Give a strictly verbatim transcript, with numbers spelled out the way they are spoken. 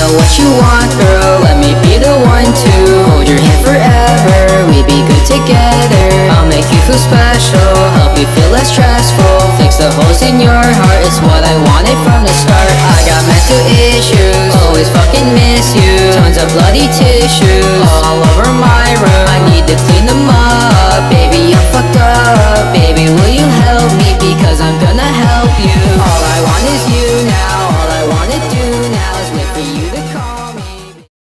know what you want, girl, let me be the one to hold your hand forever, we be good together. I'll make you feel special, help you feel less stressful, fix the holes in your heart, it's what I wanted from the start. I got mental issues, always fucking miss you, tons of bloody tissues all over my room, I need to clean them up. Baby, I'm fucked up, baby, will you help me, because I'm gonna help